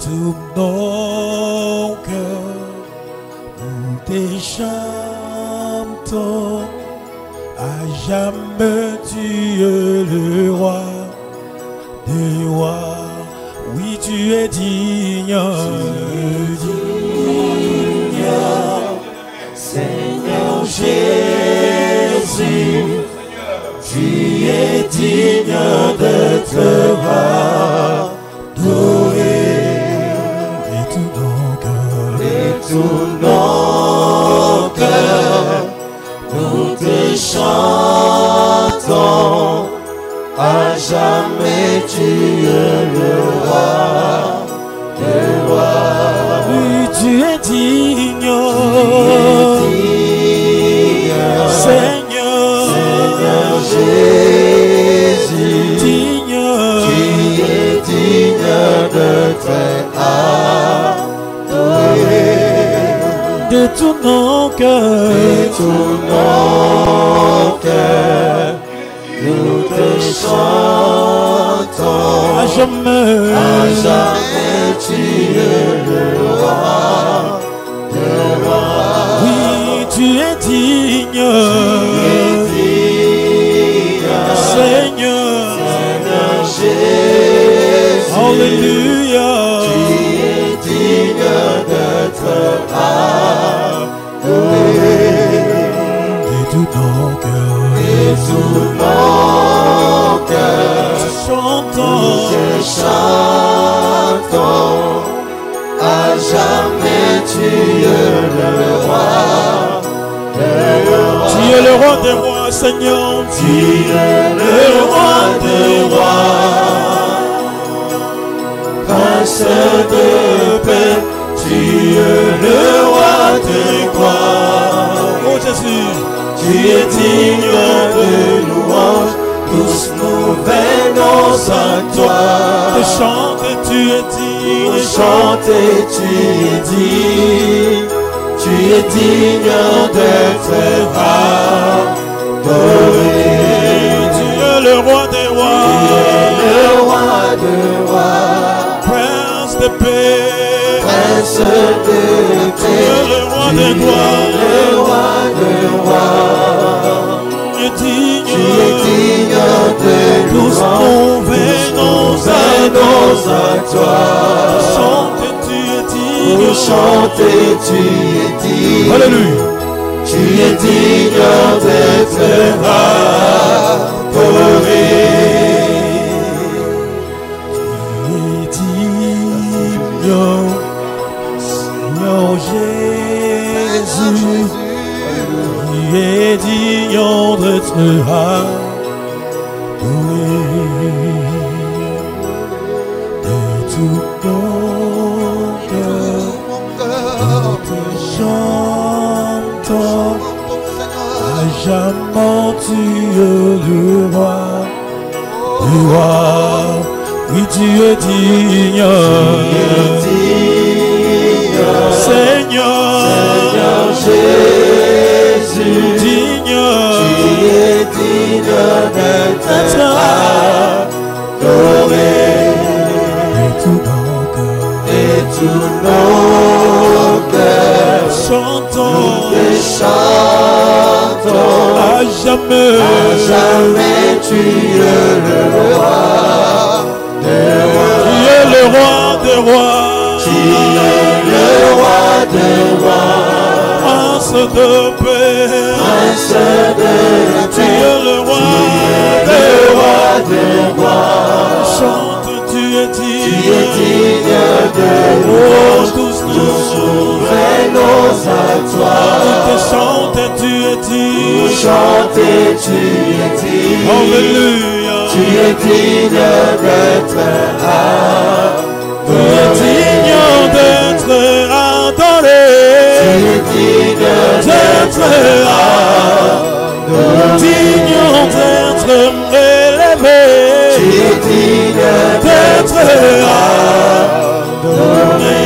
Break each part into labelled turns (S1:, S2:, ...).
S1: tous nos cœurs, nous te chantons. À jamais tu es le roi des rois. Oui, tu es digne, Seigneur Jésus. Tu es digne d'être adoré. Et tous nos cœurs, nous te chantons. À jamais tu es le roi, le roi. Oui, tu es digne, Seigneur Jésus. Digne, tu es digne d'être adoré. De tous nos cœurs, nous te chantons. À jamais tu es le roi, le roi. Oui, tu es digne, Seigneur Jésus. Alléluia. Tu es digne d'être adoré. De tous nos cœurs, chantons, à jamais tu es le roi, Tu es le roi des rois, Seigneur. Tu es le roi des rois, Prince de paix. Tu es le roi des rois. Oh Jésus, tu es digne de louange. Tous nous venons à toi. De chanter, tu es digne. De chanter, tu es digne. Tu es digne d'être adoré. Tu es le roi des rois. Tu es le roi des rois. Prince de paix. Prince de paix. Tu es le roi des rois. Le roi des rois. Tu es digne de tous nous venons à toi. Chanter, tu es digne. Chanter, tu es digne. Alléluia. Tu es digne d'être adoré. Tu es digne, Seigneur Jésus. Tu es digne d'être adoré. De tout mon cœur, nous te chantons. À jamais tu es le roi, le roi. Oui, tu es digne, Seigneur Jésus. Digne, tu es digne d'être adoré. Et tous nos cœurs, chantons, à jamais tu es le roi, tu es le roi des rois, tu es le roi des rois, Prince de paix, tu es le roi des rois, chante, tu es digne de louange, tous nous venons à toi. Nous chanter, tu es digne. Chanter, tu es digne. Alléluia. Tu es digne d'être adoré. Tu es digne d'être adoré. Tu es digne d'être adoré. Digne d'être élevé. Tu es digne d'être adoré.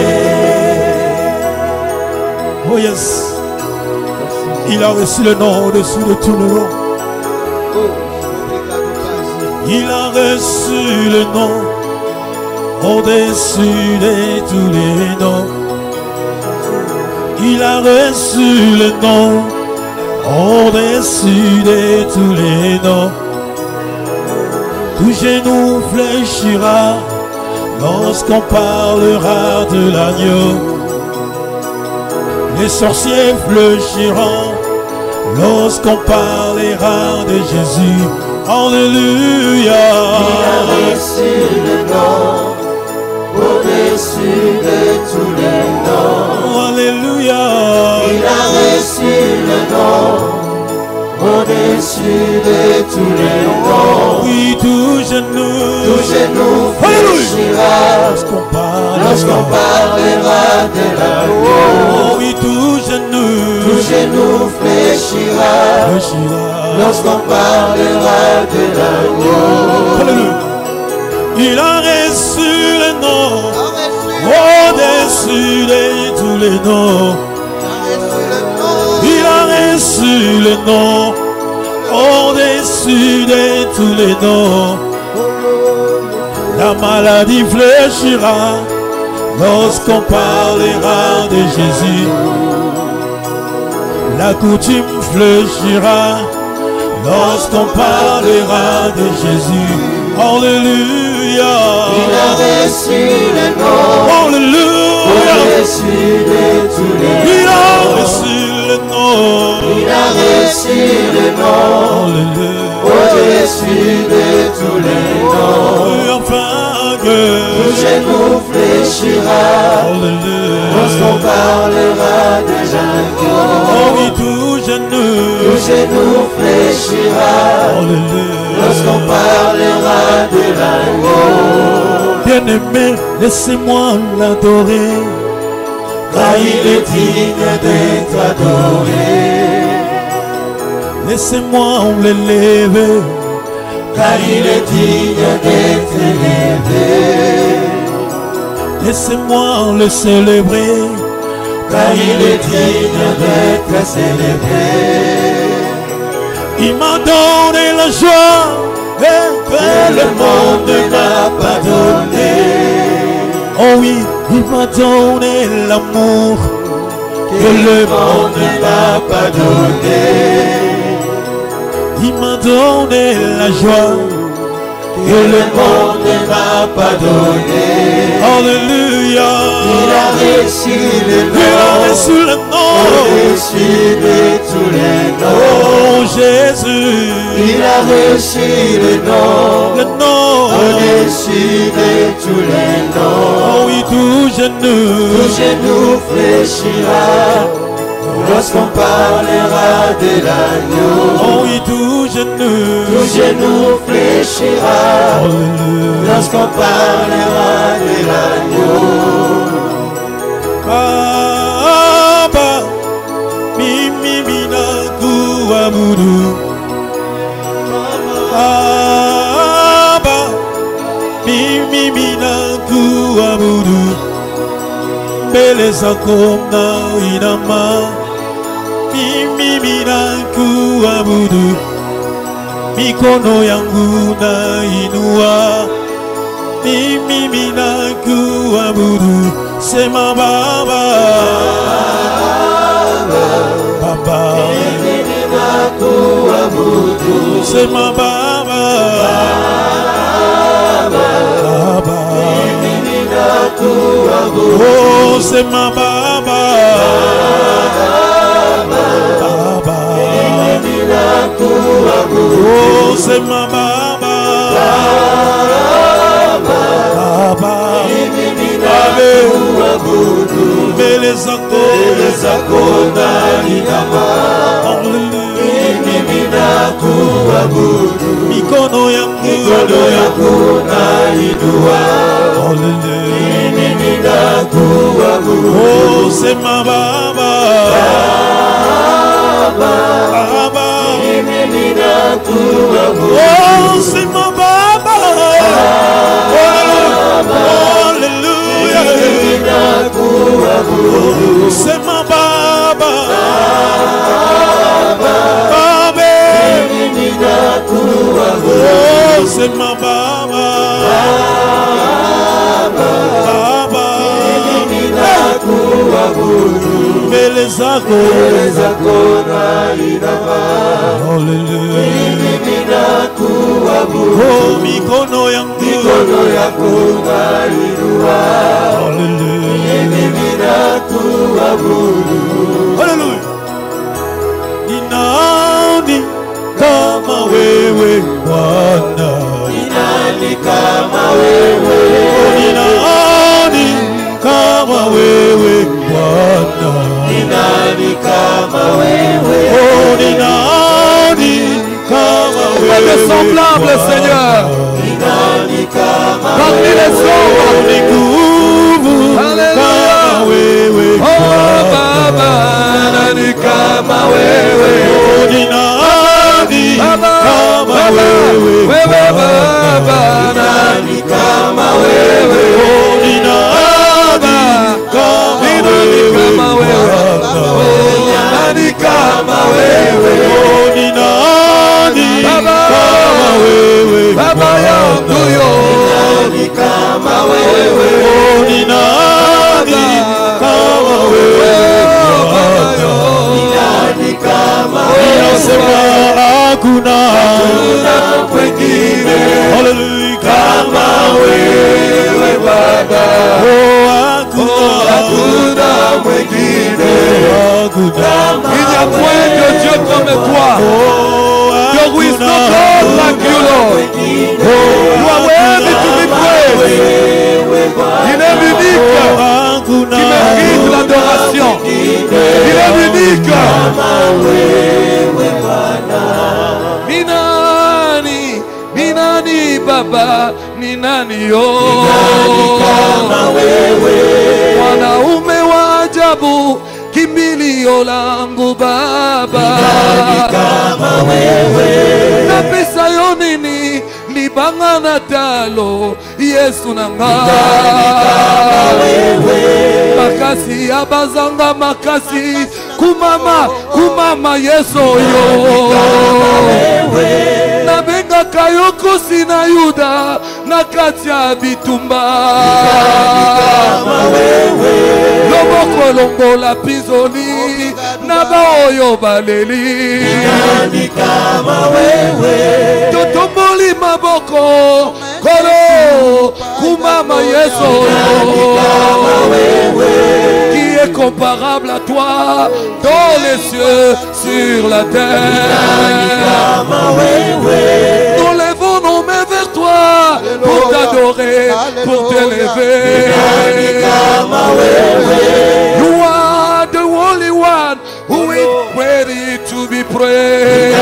S1: Oh yes. Il a reçu le nom au-dessus de tout le nom. Il a reçu le nom au-dessus de tous les noms. Il a reçu le nom au-dessus de tous les noms. Tout genou fléchira lorsqu'on parlera de l'agneau. Les sorciers fléchiront lorsqu'on parlera de Jésus. Alléluia.
S2: Il a reçu le nom au-dessus de tous les noms.
S1: Alléluia.
S2: Il a reçu le nom au-dessus de tous les noms.
S1: Oui, tout genou
S2: fléchira
S1: lorsqu'on
S2: parlera de l'agneau.
S1: Oui, tout
S2: genou fléchira lorsqu'on parlera de l'agneau.
S1: Alléluia. Il a reçu le nom au-dessus de tous les noms. Il a reçu le nom au-dessus de tous les noms. La maladie fléchira lorsqu'on parlera de Jésus. La coutume fléchira lorsqu'on parlera de Jésus. Alléluia.
S2: Il a reçu le nom au-dessus de tous les noms.
S1: Il a reçu le nom.
S2: Il a reçu le nom au-dessus de tous les noms.
S1: Enfin que
S2: tout genou fléchira lorsqu'on parlera de l'agneau.
S1: Oh oui, tout genou
S2: fléchira lorsqu'on parlera de l'agneau.
S1: Bien-aimé, laissez-moi l'adorer,
S2: car il est digne d'être adoré.
S1: Laissez-moi l'élever,
S2: car il est digne d'être élevé.
S1: Laissez-moi le célébrer,
S2: car il est digne d'être célébré.
S1: Il m'a donné la joie
S2: que le monde ne m'a pas donné.
S1: Oh oui, il m'a donné l'amour
S2: que le monde ne m'a pas donné.
S1: Il m'a donné la joie
S2: que le monde ne m'a pas donné.
S1: Alléluia.
S2: Il a reçu le nom.
S1: Il a reçu le nom
S2: au-dessus de tous les noms.
S1: Oh Jésus.
S2: Il a reçu le nom au-dessus de tous les noms.
S1: Oh oui, tout
S2: genou fléchira lorsqu'on parlera de l'agneau.
S1: Oh oui, tout
S2: genou fléchira lorsqu'on parlera de l'agneau.
S1: Baba, mimi mina kuabudu. Baba, mimi mina kuabudu. Beleza kona inama, mimi mina kuabudu. Mikono yangu na inua, mimi mina kuabudu. Sema Baba, Baba,
S2: mimi mina kuabudu.
S1: Sema Baba, Baba,
S2: mimi mina kuabudu.
S1: Oh, Sema Baba, Baba,
S2: mimi mina kuabudu.
S1: Oh, Sema Baba, Baba,
S2: mimi mina kuabudu.
S1: Belezako
S2: na inama. Mimi mina kuabudu.
S1: Mikono yangu
S2: na inua. Mimi mina kuabudu.
S1: Oh, Sema Baba, Baba,
S2: mimi mina kuabudu.
S1: Oh, Sema Baba, Hallelujah,
S2: mimi mina kuabudu.
S1: Sema Baba, Baba,
S2: mimi mina kuabudu.
S1: Oh, Sema Baba,
S2: kuabudu
S1: mbele zako
S2: na inama.
S1: Hallelujah.
S2: Mimi nakuabudu
S1: Oh, mikono yangu
S2: nainua.
S1: Hallelujah.
S2: Mimi nakuabudu.
S1: Hallelujah. Ni nani kama wewe Bwana?
S2: Ni nani kama wewe?
S1: Ni nani kama wewe Bwana?
S2: Ni nani kama wewe?
S1: Oh, ni nani kama wewe?
S3: Pas de semblable, Seigneur.
S2: Ni nani kama
S3: Parmi les hommes,
S1: Ni nguvu kama wewe
S3: oh Baba, nani kama wewe?
S1: Oh, ni nani kama wewe
S3: Baba,
S2: nani kama wewe?
S1: Oh, ni nani kama wewe
S3: nani kama wewe?
S1: Oh, ni nani kama wewe
S3: Baba yangu yo,
S2: Nani kama wewe?
S1: Oh, ni nani kama wewe
S2: Nani kama wewe?
S1: Ninasema hakuna
S2: Mwengine
S1: Hallelujah
S2: kama wewe Baba.
S1: Oh, hakuna
S2: Mwengine
S1: hakuna
S3: il n'y a point de Dieu comme toi.
S1: Oh,
S3: There is no God like you, Lord. You are worthy to be praised. Il est l'unique qui mérite l'adoration. Il est l'unique. Ni nani Baba, ni nani yo? Mwanaume wa ajabu, kimbilio langu Baba. Na pesa yo nini libangana talo Yesu nanga. Makasi ya bazanga makasi kumama Yesu yo. Na benga kayoko sina Yuda na kati ya bitumba. Loboko longola pizoli na baoyo baleli. Totomboli maboko kolo kumama Yesu qui est comparable à toi dans les cieux, sur la terre. Nous levons nos mains vers toi pour t'adorer, pour t'élever. You are the only one who is ready to be praised.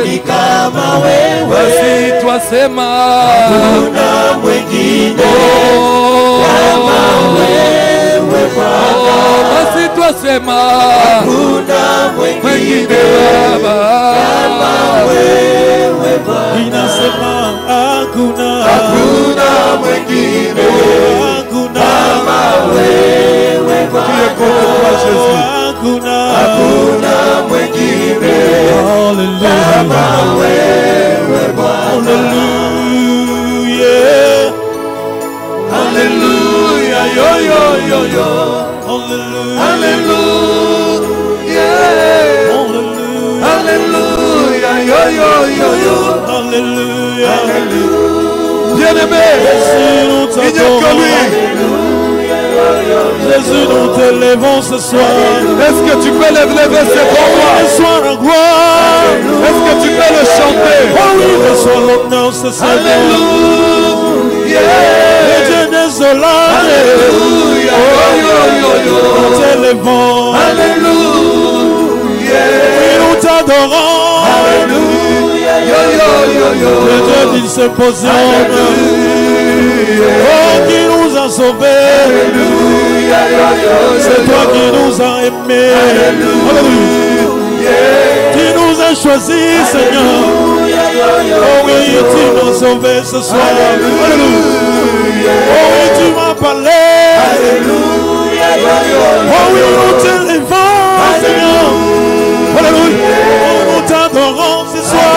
S3: Basi twasema basi twasema mwengine Baba.
S1: Ninasema hakuna
S2: mwengine
S1: hakuna
S3: Qui est contre toi, Jésus?
S1: hakuna
S2: mwengine
S1: Hallelujah Hallelujah
S3: Alléluia, yo yo yo yo.
S1: Hallelujah
S3: Alléluia,
S1: Hallelujah
S3: Alléluia, yo yo yo yo.
S1: Hallelujah
S3: Bien-aimé, il n'y a que lui.
S1: Jésus, nous t'élevons ce soir.
S3: Est-ce que tu peux lever ses bons doigts?
S1: Reçois la gloire.
S3: Est-ce que tu peux le chanter?
S1: Oh oui, reçois l'honneur ce Seigneur.
S3: Alléluia.
S1: Le Dieu désolant.
S3: Alléluia.
S1: Nous t'élevons.
S3: Alléluia.
S1: Oui, nous t'adorons.
S3: Alléluia. Yo yo yo yo.
S1: Le Dieu d'une séparation. Oh, qui nous a sauvés.
S3: Alléluia.
S1: C'est toi qui nous as aimés. Alléluia. Tu nous as choisis, Seigneur. Oh oui, tu m'as sauvés ce soir. Alléluia. Oh oui, tu m'as parlé. Alléluia. Oh oui, nous t'élevons, Seigneur. Alléluia. Oh, nous t'adorons ce soir.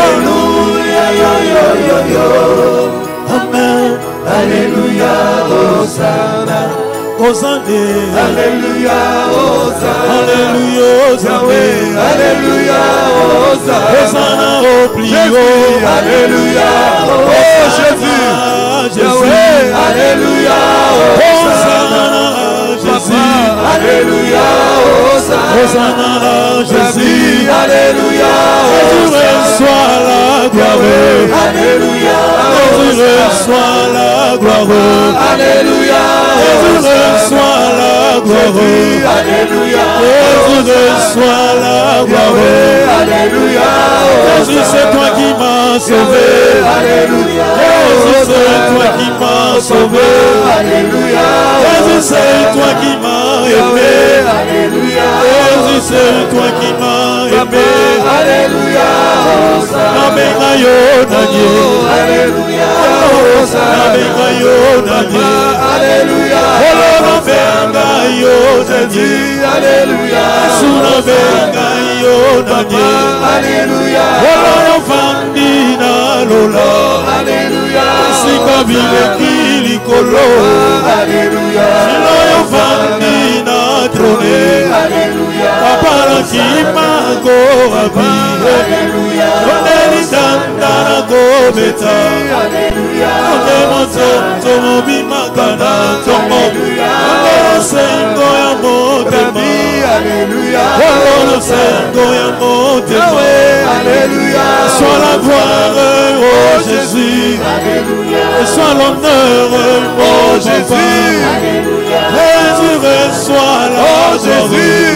S1: Amen.
S2: Alléluia, Hosanna.
S1: Oh Hosanna,
S3: Alléluia, Hosanna,
S1: Alléluia, Hosanna,
S3: Alléluia, Hosanna,
S1: Hosanna au plus haut,
S3: Alléluia, oh Jésus,
S1: Jésus,
S3: Alléluia,
S1: Hosanna, Jésus,
S3: Alléluia,
S1: Hosanna, Jésus,
S3: Alléluia,
S1: Jésus reçoit la gloire,
S3: Alléluia,
S1: Jésus reçoit la gloire,
S3: Alléluia,
S1: Jésus reçoit la gloire,
S3: Alléluia,
S1: Jésus reçoit la gloire,
S3: Alléluia,
S1: Jésus c'est toi qui m'as sauvé,
S3: Alléluia,
S1: Jésus c'est toi qui m'as sauvé,
S3: Alléluia,
S1: Jésus c'est toi qui m'as aimé,
S3: Alléluia,
S1: Jésus c'est toi qui m'as aimé,
S3: Alléluia,
S1: Namenga yo nanye,
S3: Alléluia,
S1: Namenga yo nanye,
S3: Alléluia,
S1: Olono benga yo nanye,
S3: Alléluia,
S1: Suna benga yo nanye,
S3: Alléluia,
S1: Olono fandi na lola,
S3: Alléluia,
S1: Sika bile kili kolo,
S3: Alléluia,
S1: Siloyo fandi na trone,
S3: Alléluia,
S1: Papara kima go abi,
S3: Alléluia,
S1: Oneli dandana go beta,
S3: Alléluia,
S1: Ondemo tomo bimakana tomo, Ondemo sengo ya motema,
S3: Alléluia,
S1: Ondemo sengo ya motema,
S3: Alléluia,
S1: Sois la gloire, oh Jésus, et sois l'honneur, oh Jésus, Jésus reçoit la gloire,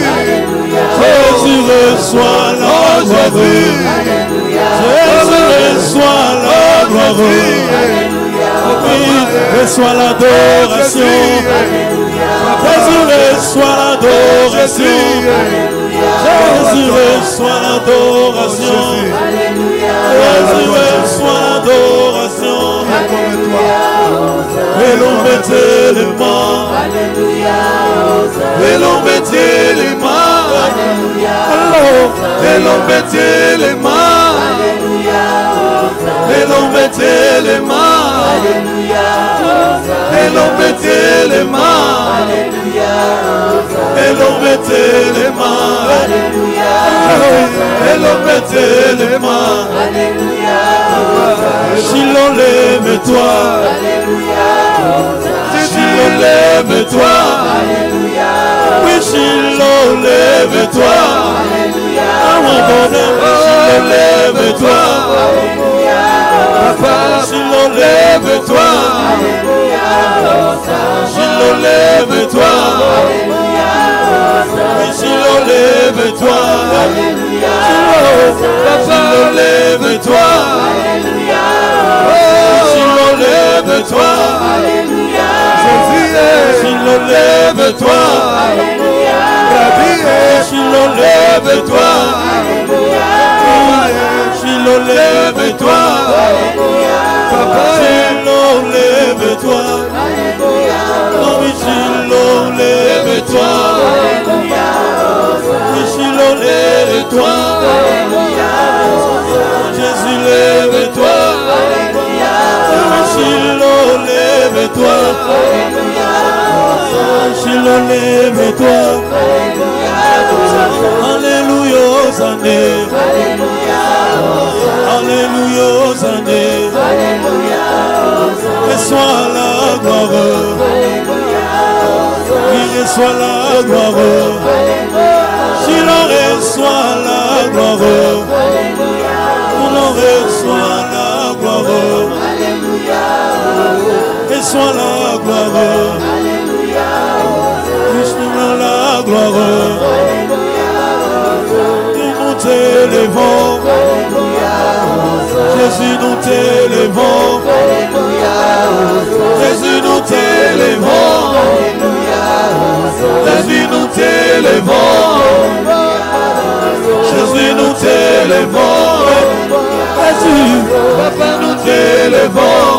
S1: Jésus reçoit la gloire, Jésus reçoit la gloire, oui, reçoit l'adoration, Jésus reçoit l'adoration, Jésus reçoit l'adoration, Jésus reçoit l'adoration, et l'on mettait les mains, et l'on mettait les mains, et l'on mettait les mains, et l'on mettait les mains, et l'on mettait les mains, et l'on mettait les mains, et l'on mettait les mains, si l'on lève-toi, si l'on lève-toi, oui, si l'on lève-toi, à mon bonheur, si l'on lève-toi, papa, si l'on lève-toi, si l'on lève-toi, oui, si l'on lève-toi, si l'on lève-toi, si l'on lève-toi, si l'on lève-toi, si l'on lève-toi, si l'on lève-toi, si l'on lève-toi, oh oui, si l'on lève-toi, oui, si l'on lève-toi, Jésus lève-toi, oui, si l'on lève-toi, si l'on lève-toi, Alléluia, Hosanna, Alléluia, Hosanna, reçois la gloire, oui, reçois la gloire, si l'on reçoit la gloire, on reçoit la gloire, reçois la gloire, reçois la gloire, nous t'élevons, Jésus nous t'élevons, Jésus nous t'élevons, Jésus nous t'élevons, Jésus nous t'élevons, Jésus, Papa nous t'élevons,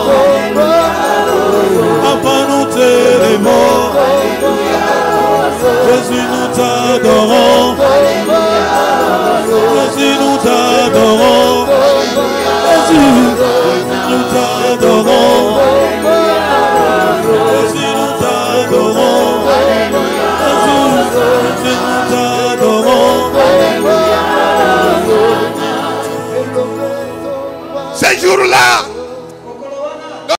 S1: Papa nous t'élevons, Jésus nous t'adorons, Jésus nous t'adorons, Jésus nous t'adorons, Jésus nous t'adorons,
S3: jour-là,